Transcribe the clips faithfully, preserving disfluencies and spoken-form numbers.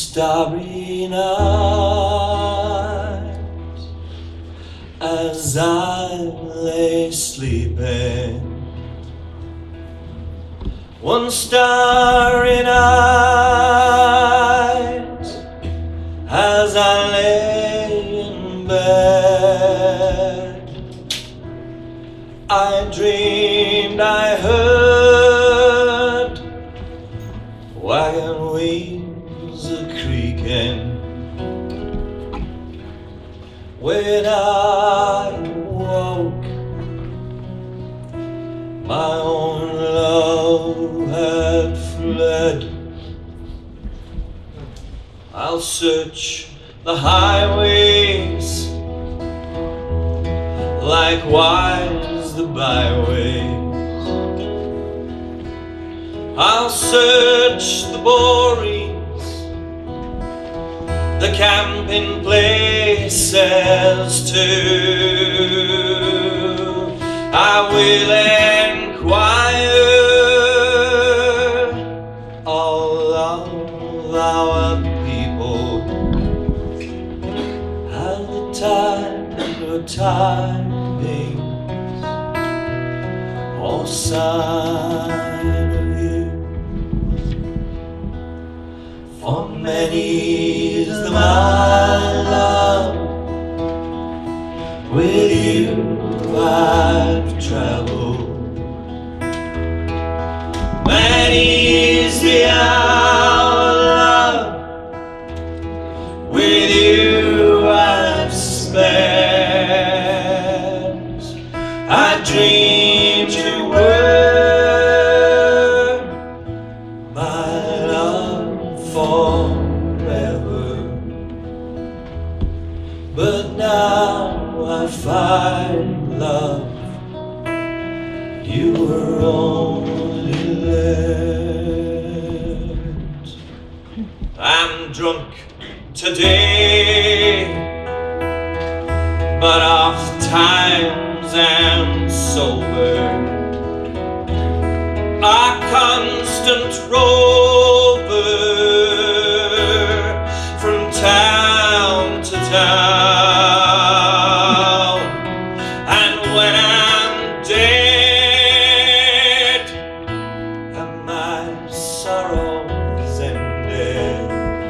starry night, as I lay sleeping, one starry night, as I lay in bed, I dreamed I heard wagon wheels a-creaking. When I woke, my own love had fled. I'll search the highways, likewise the byways. I'll search the borees, the camping places too. I will inquire all of our people, and the time or tidings or sign of you. For many is the my love, with you I've traveled. Many is the our love, with you I've spent. I dreamed you were my love forever, but now I find, love, you were only left. I'm drunk today, but oft times am sober, a constant rover from town to town. And when I'm dead and my sorrows ended,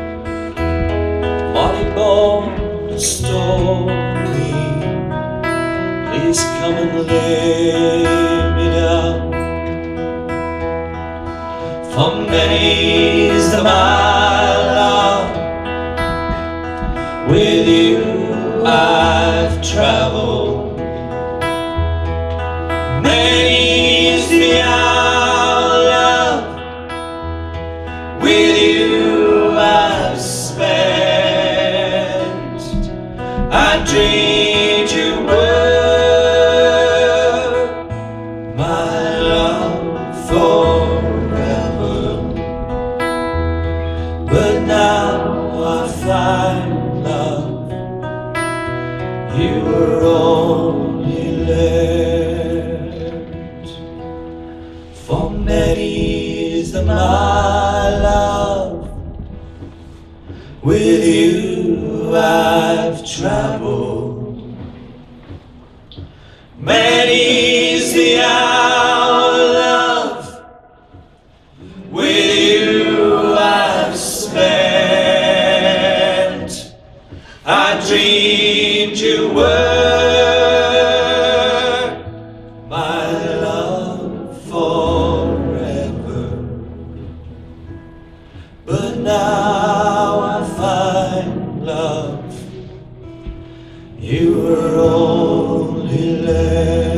Molly born a story, please come and lay me down. For many's the my love, with you I've traveled. Many's the our love, with you I've spent. I dreamed you were my love forever, but now I find, love, you were only left. For many is the my love, with you I've traveled. Many's the our love, with you I've spent. I dreamed you were my love forever, but now I find, love, you were only left.